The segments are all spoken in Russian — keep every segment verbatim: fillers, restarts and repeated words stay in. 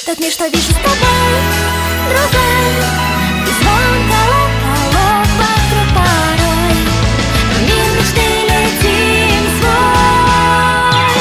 Тот мир, что вижу с тобой, другой. И звон колоколов вокруг порой. В мир мечты летим свой.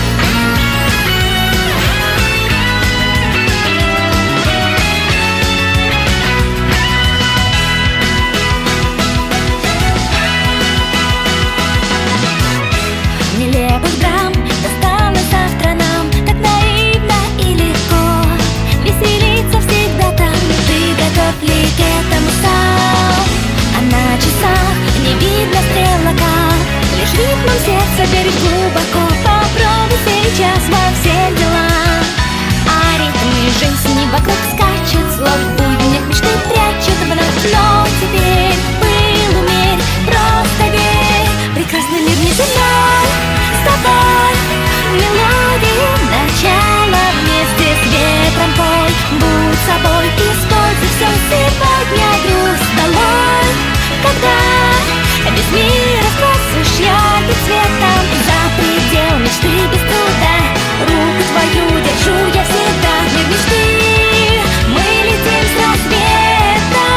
Нелепых драм досталось завтра нам. Так наивно и легко веселиться всегда там. Ты готов ли к этому сам? А на часах не видно стрелока. Лишь ритмом сердца верит глубоко. Попробуй сейчас во всех делах. А ритмы жизни вокруг скачет. Слов буднях мечты прячет вновь. Но теперь пыл умерь, просто верь. Прекрасный мир неземной с тобой. Мелодии начала вместе с ветром пой. Будь собой, используй все сегодня. Грусть долой, когда весь мир раскрасишь ярким цветом. За предел мечты без труда руку твою держу я всегда. Мир мечты, мы летим с рассветом.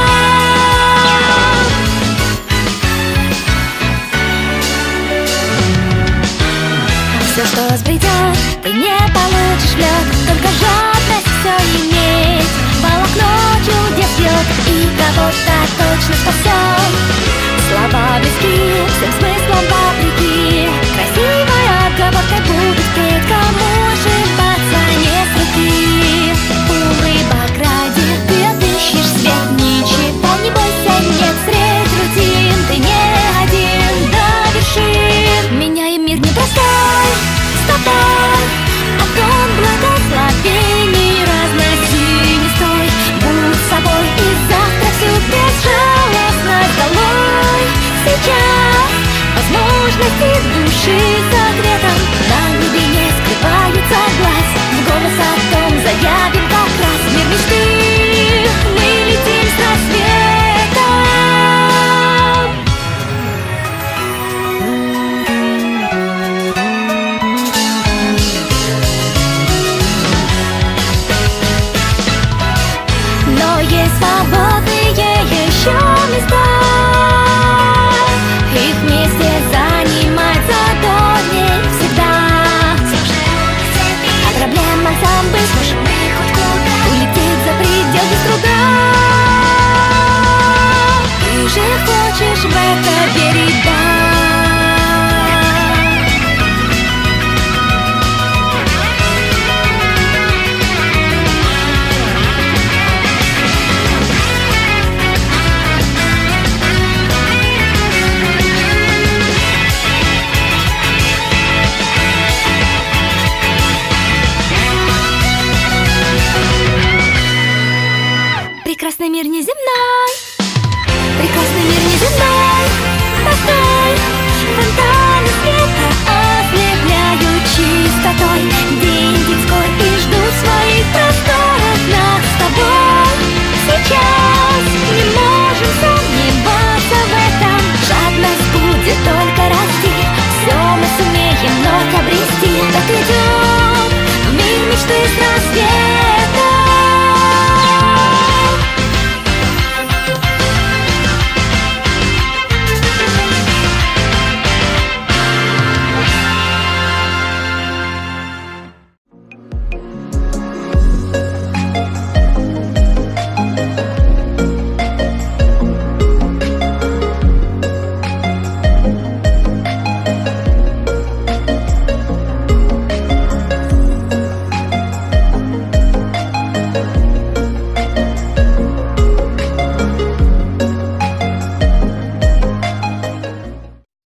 Все, что сбредет, ты не получишь в лед. Только жадность все иметь. Волокно чудес бьет и кого-то точно спасет. Слова близки, всем смыслом вопреки. Красивая отговорка будет впредь. Кому ошибаться не с руки. Улыбок ради ты отыщешь свет. Ничего не бойся, нет средь рутин. Ты не один до вершин. Меняем мир непростой с тобой. Огонь благословений разноси, не стой. Будь собой и завтра всю безжалостность долой. Сейчас возможности души согретом. На глубине скрывается глаз. В голос о том заявим как раз. Мир мечты, мы летим с рассветом. Но есть свободные еще места. Их вместе занимать задорнее всегда. А проблема сам бы сможем мы хоть куда улететь за предел без труда. Ты же хочешь в это верить, да? Прекрасный мир неземной